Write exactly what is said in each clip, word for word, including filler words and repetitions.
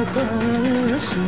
χάσεις.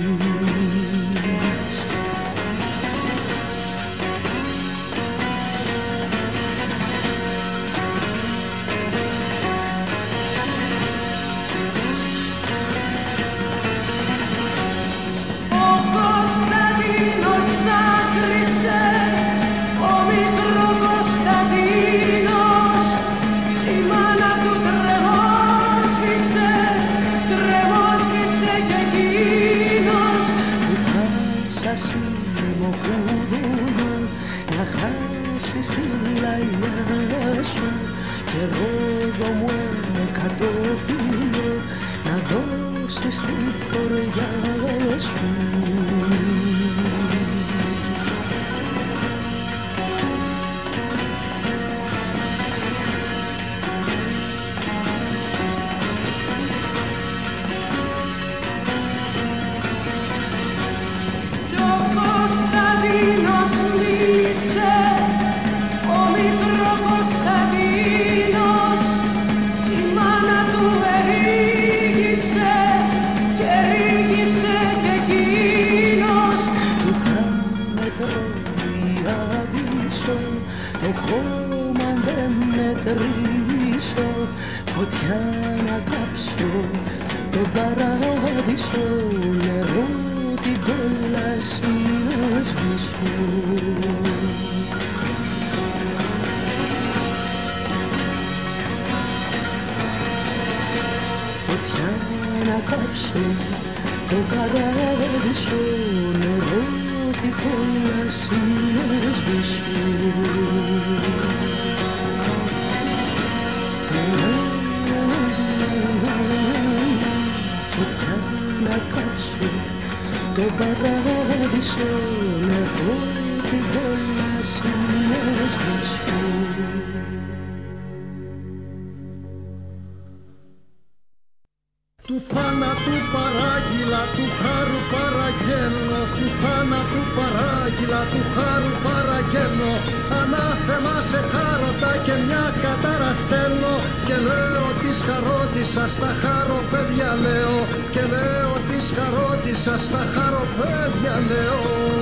Του θάνατου παράγγειλα, του χάρου παραγγέλνω, του θάνατου παράγγειλα, του χάρου παραγγέλνω. Ανάθεμα σε χάρωτα και μια κατάρα στέλνω και λέω της χαρότησα στα χαροπέδια λέω και λέω της χαρότησα στα χαροπέδια λέω.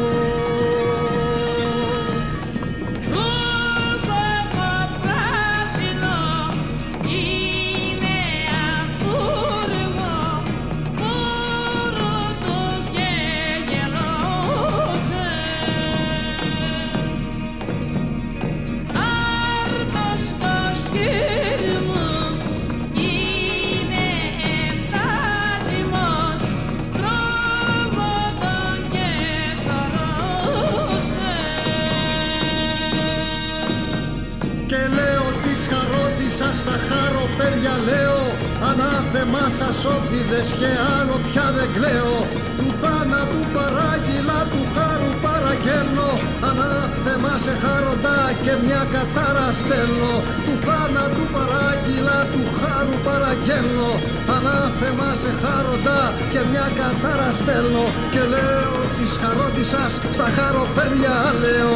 Στα χαροπέδια λέω, ανάθεμα σας όφιδες και άλλο πια δεν κλαίω. Του θάνατου παράγγειλα, του χάρου παραγγέλνω, ανάθεμα σε χάροντα και μια κατάρα στέλνω. Του θάνατου παράγγειλα, του χάρου παραγγέλνω, ανάθεμα σε χάροντα και μια κατάρα στέλνω και λέω της χαρότισσας στα χαροπέδια λέω.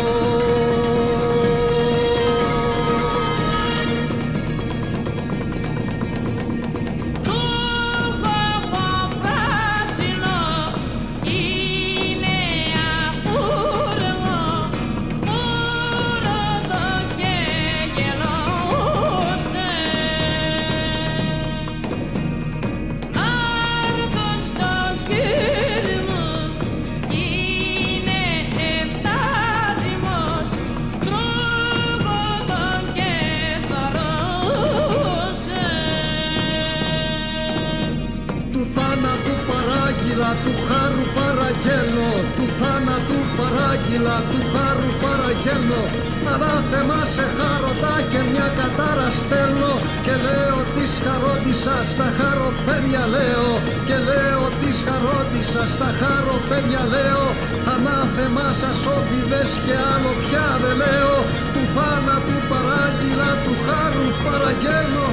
Του χάρου παραγγέλνω, του θάνατου παράγγειλα, του χάρου παραγγέλνω. Ανάθεμα σε χάρωτα και μια κατάρα στέλνω και λέω της χαρότησα στα χαροπέδια λέω και λέω της χαρότησα στα χαροπέδια λέω. Ανάθεμα σας όφιδες και άλλο πια δεν λέω. Του θάνατου παράγγειλα, του χάρου παραγγέλνω.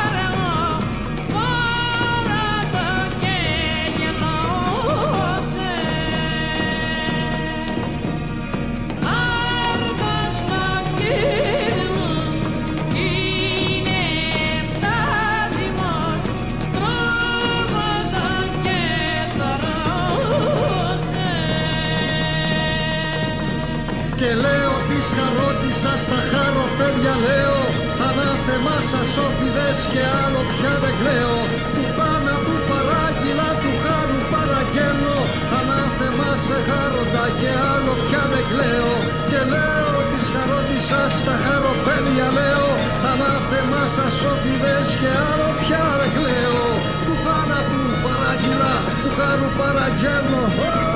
Yeah. λέω της χαρότισσας στα χάρο παιδιά λέω, ανάθεμά σας όφιδες και άλλο πια δεν κλαίω. Του θάνατου παράγγειλα, του χάρου παραγγέλνω, ανάθεμά σε χάροντα και άλλο πια δεν κλαίω. Και λέω της χαρότισσας στα χάρο παιδιά λέω, ανάθεμά σας όφιδες και άλλο πια δεν κλαίω. Του θάνατου παράγγειλα, του χάρου παραγγέλνω.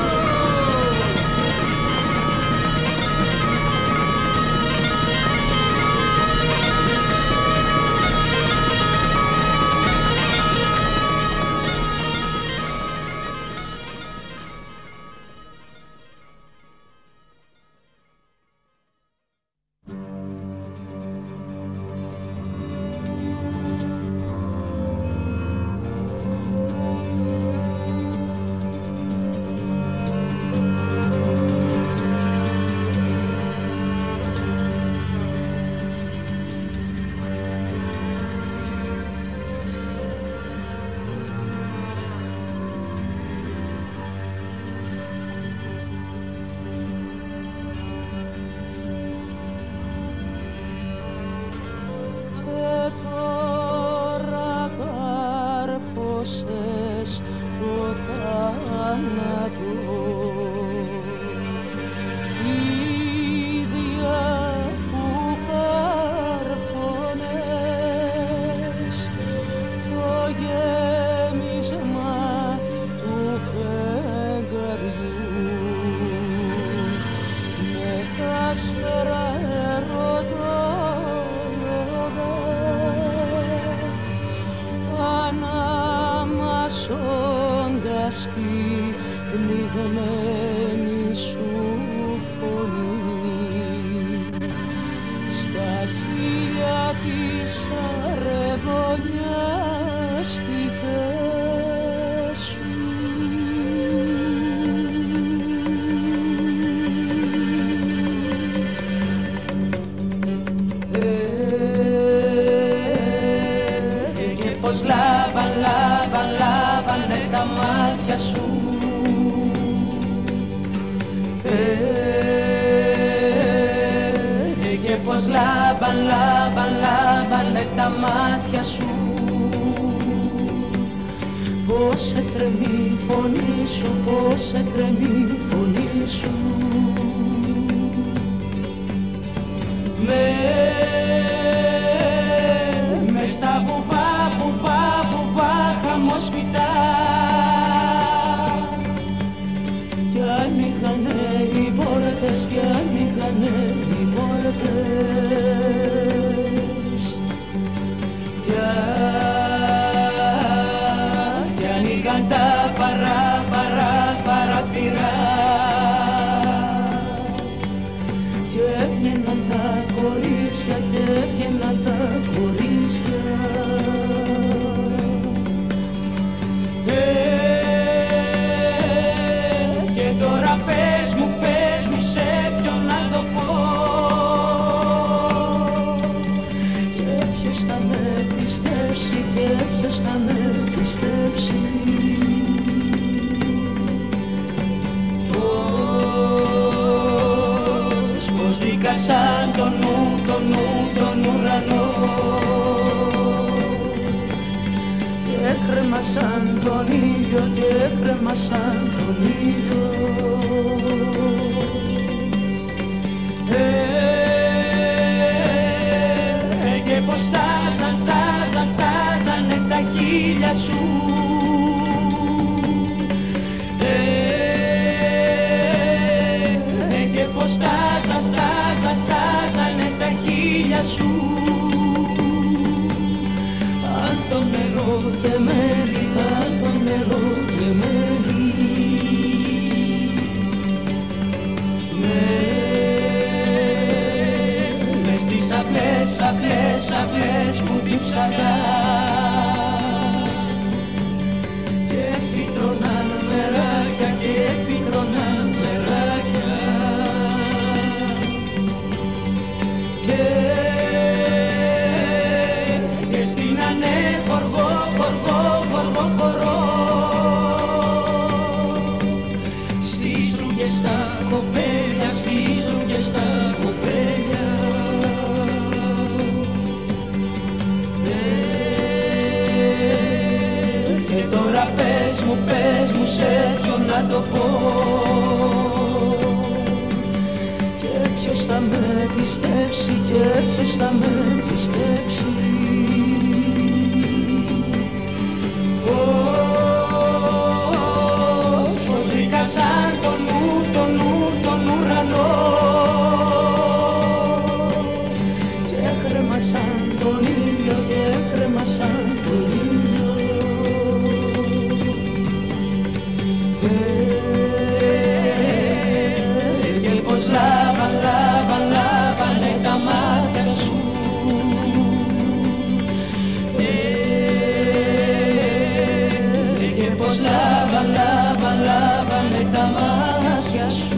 Σαν τον νου, τον νου, τον ουρανό και κρέμασαν τον ήλιο και κρέμασαν τον ήλιο ε, ε, και πως στάζαν, στάζαν, στάζανε τα χείλια σου ε, ε, και πως στάζαν, στάζαν, στάζανε τα χείλια σου άνθο νερό και μέλι, άνθο νερό και μέλι μες, μες τις αυλές, αυλές, αυλές που διψαγά και φυτρώναν μεράκια και φυτρώναν μεράκια και, και στείνανε χοργό, χοργό, χοργό, χορό στις ρούγες τα κοπέλια, στις ρούγες και στα κοπέλια. Ε, και τώρα πες μου, πες μου σε ποιον να το πω, και ποιος θα με πιστέψει, και ποιος θα με πιστέψει. Σαν τον νου, τον νου, τον ουρανό, και κρέμασαν τον ήλιο, και κρέμασαν τον ήλιο. Ε, και πως λάβαν, λάβαν, λάβανε τα μάτια σου. Ε, και πως λάβαν, λάβαν, λάβανε τα μάτια σου.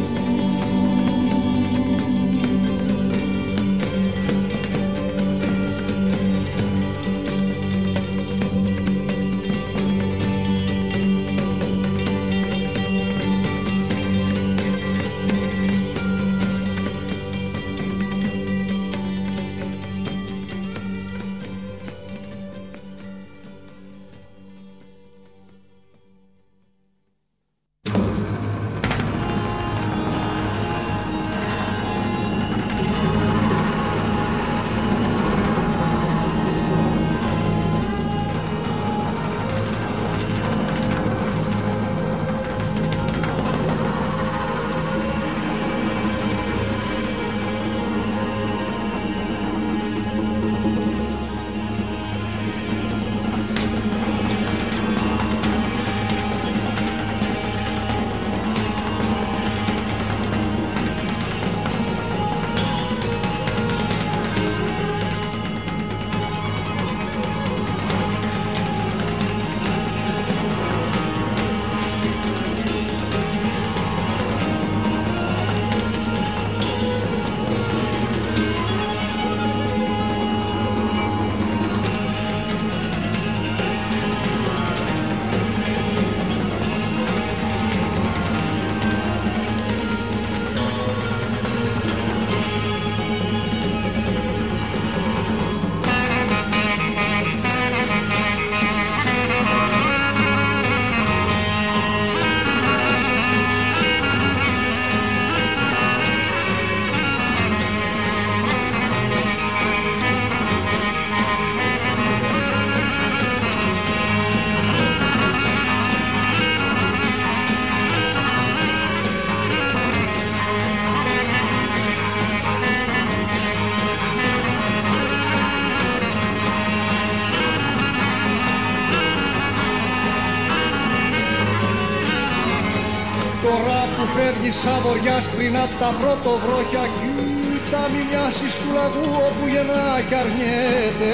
Τώρα που φεύγεις σαν βοριάς πριν απ' τα πρωτοβρόχια, κοίτα μη μοιάσεις του λαγού όπου γεννά κι αρνιέται.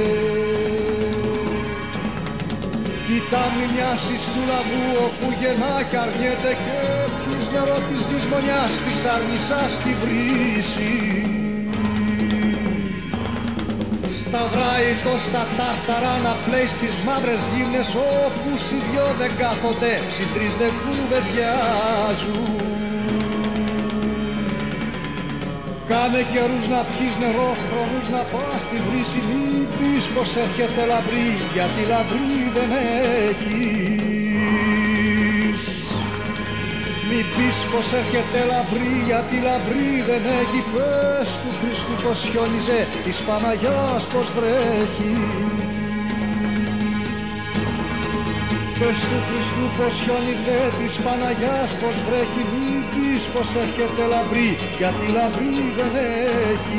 Κοίτα μη μοιάσεις του λαγού όπου γεννά κι αρνιέται, και πιεις νερό της δυσμονιάς της άρνησας στη βρύση. Σταυράει το στα τάρταρα να πλέει στις μαύρες γύμνες, όπου οι δυο δεν κάθονται, συ τρεις δεν κουβεντιάζουν. Κάνε καιρούς να πιείς νερό, χρόνους να πας στη βρύση. Μην πεις πως έρχεται λαμπρή, γιατί λαμπρή δεν έχεις. Μην πεις πως έρχεται λαμπρή, γιατί λαμπρή δεν έχει. Πες του Χριστού πως χιόνιζε, της Παναγιάς πως βρέχει. Πες του Χριστού πως χιόνιζε, της Παναγιάς πως βρέχει. Μην πεις πως έρχεται λαμπρή, γιατί λαμπρή δεν έχει.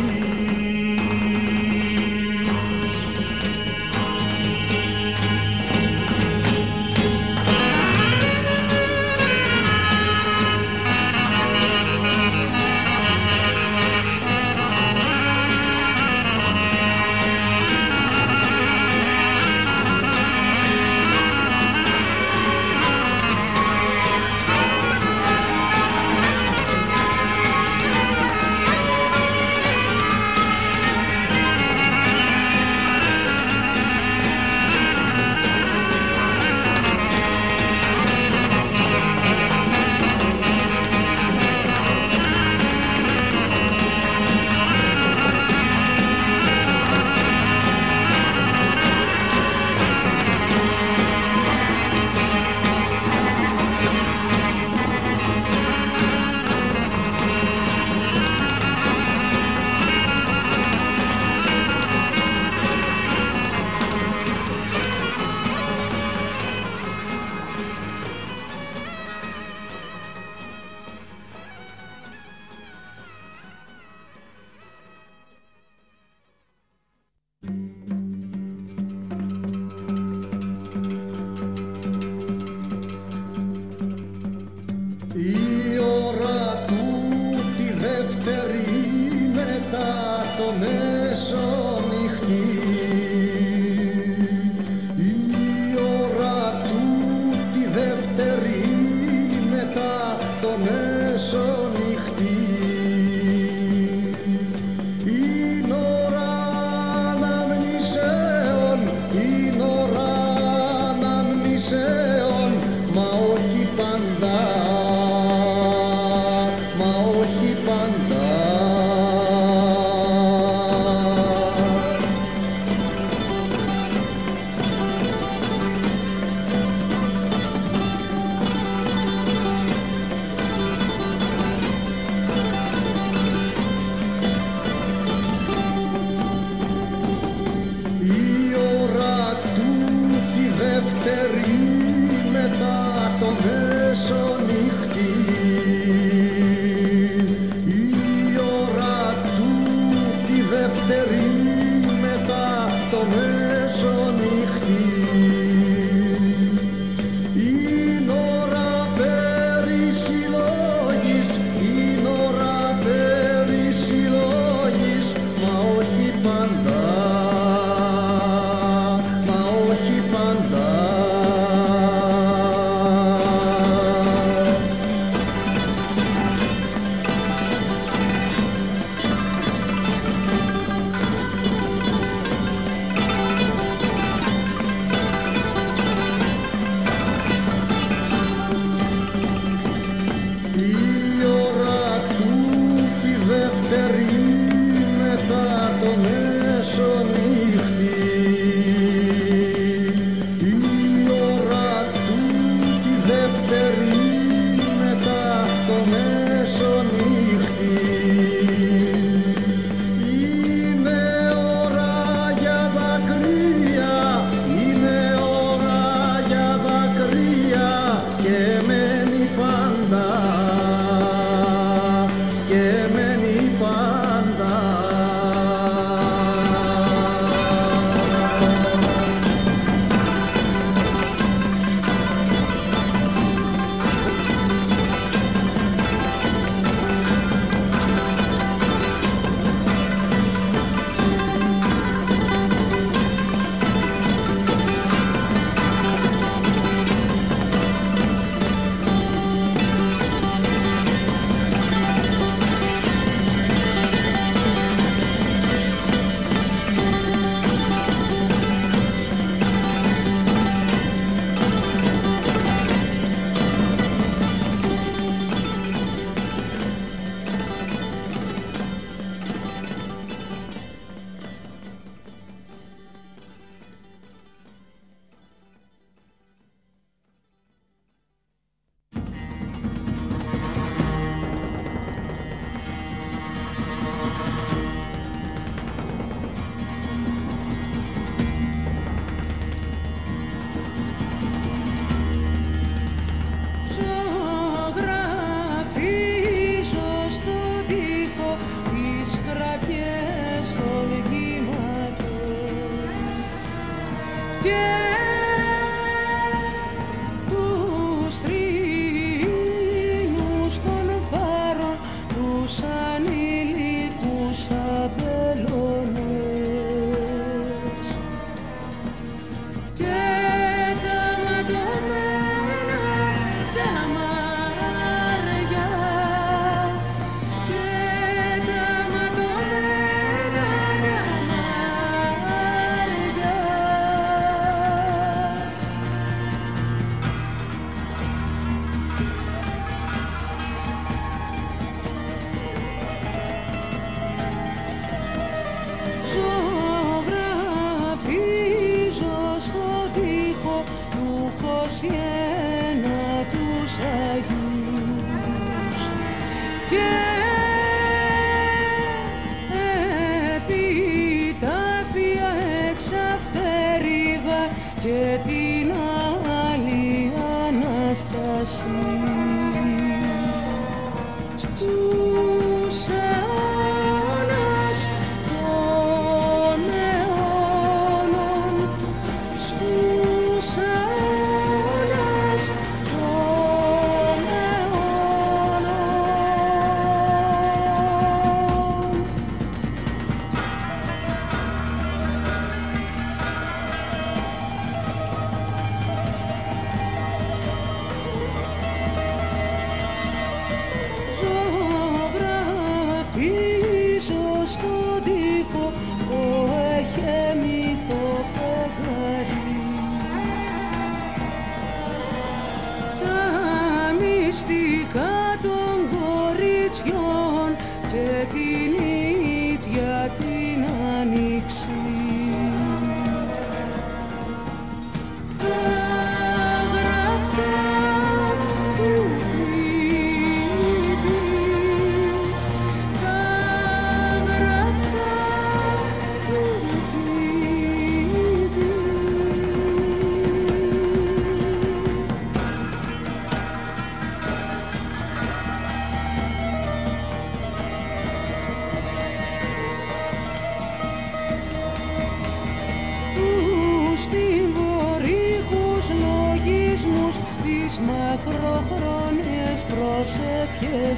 το μεσονυχτή. Η ώρα του τη δεύτερη μετά το μεσονυχτή. Είναι ώρα αναμνησέων, είναι ώρα αναμνησέων, μα όχι πάντα, μα όχι πάντα. Η ώρα του τη δεύτερη μετά το μεσονυχτή. Η ώρα του τη δεύτερη μετά το μεσονυχτή. Είναι ώρα περί συλλόγης, είναι ώρα περί συλλόγης, μα όχι πάντα, μα όχι πάντα. Η ώρα του τη δεύτερη μετά το μεσονύχτη. Η ώρα του τη δεύτερη μετά το μεσονύχτη. Είναι ώρα για δακρύα, είναι ώρα για δακρύα και μένει πάντα, και μένει πάντα. Και την άλλη Αναστασία στους αιώνας των αιώνων, στους αιώνας των αιώνων. φωτιών και την ίδια την άνοιξη. Τις μακροχρόνιες προσευχές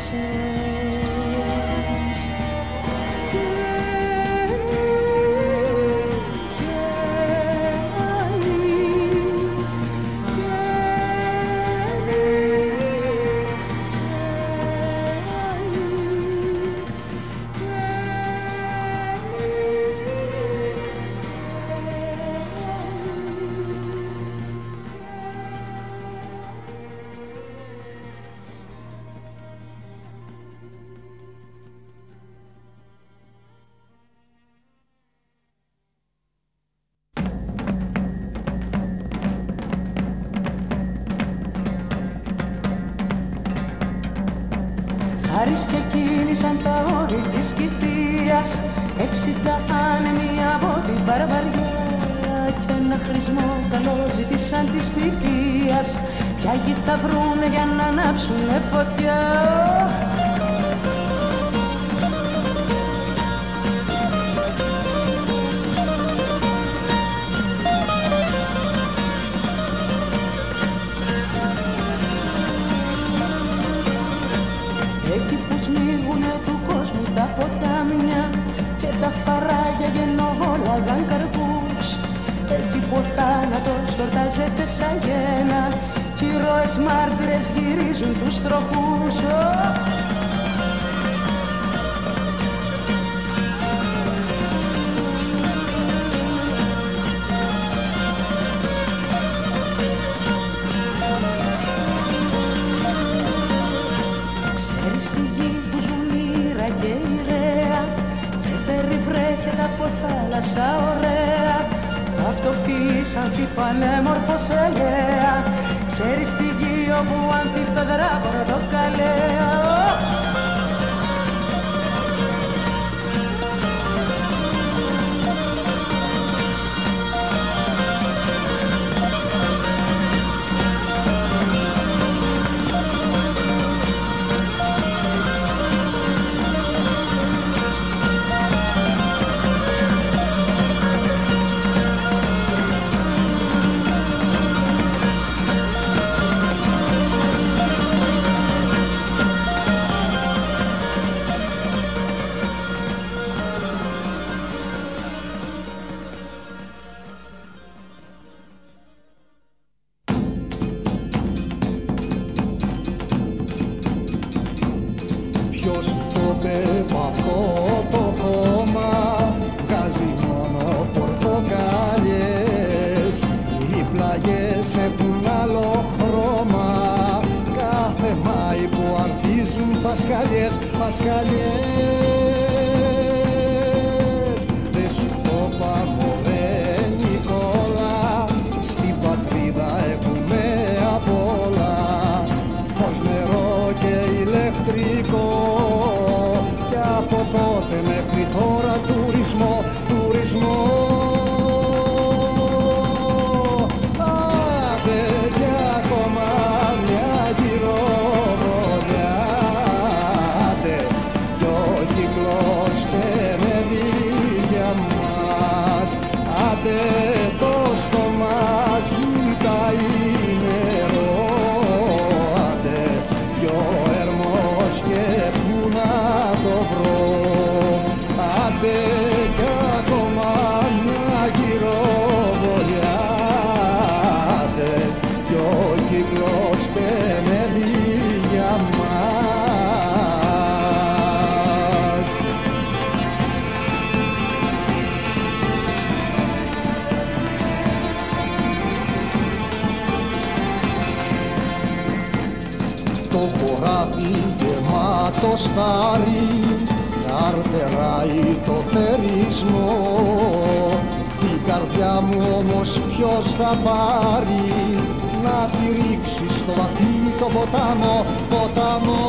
σας και και άλλη και Χάρης και κύλησαν τα όρη της Κηφείας, έξιτα άνεμοι από την παραβαριά κι ένα χρησμό καλό ζήτησαν της πληθείας. Ποια γη θα βρουνε για να ανάψουνε φωτιά. Εκεί που σμίγουνε του κόσμου τα ποτάμια και τα φαράγια γενοβόλαγαν καρπούς. Εκεί που ο θάνατος γιορτάζεται σαν γένα κι οι ροές μάρτυρες γυρίζουν τους τροχούς. Στη γη που ζουν ήρα και ηρέα και περιβρέχεται από θάλασσα ωραία κι αυτό φύσανθη πανέμορφος ελαία. Ξέρεις τη γη όπου ανθιφεδρά πορτοκαλέα. Ποιος το πέμπα αυτό το χώμα βγάζει μόνο πορτοκάλιες. Οι πλαγιές έχουν άλλο χρώμα κάθε Μάη που ανθίζουν πασχαλιές, πασχαλιές. Δε σου το είπα μωρέ Νικόλα, στην πατρίδα έχουμε απ' όλα φως, νερό και ηλεκτρικό και από τότε μέχρι τώρα τουρισμό, τουρισμό. Άντε κι ακόμα μια γυροβολιά, άντε κι ο κύκλος στενεύει για μας, άντε το στόμα σου ταΐ νερό, άντε κι ο έρμος και πού να το βρω, άντε κι ακόμα μια γυροβολιά, άντε κι ο κύκλος στενεύει για μας. Το χωράφι γεμάτο το στάρι καρτεράει το θερισμό. Την καρδιά μου όμως ποιος θα πάρει να τη ρίξει στο βαθύ το ποτάμο, ποτάμο.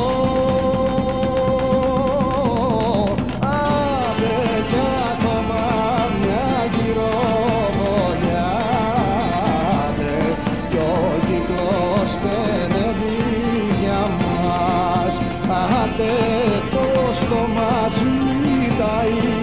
Άντε κι ακόμα μια γυροβολιά, άντε κι ο κύκλος στενεύει για μας, άντε το στόμα ζητάει